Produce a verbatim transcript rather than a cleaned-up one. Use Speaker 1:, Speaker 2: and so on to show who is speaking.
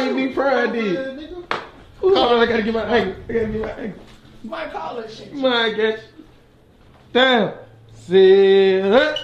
Speaker 1: you be prime did? Hold on, I gotta get my angle. I gotta get my angle.
Speaker 2: Might call that shit.
Speaker 1: My gosh. Damn. See.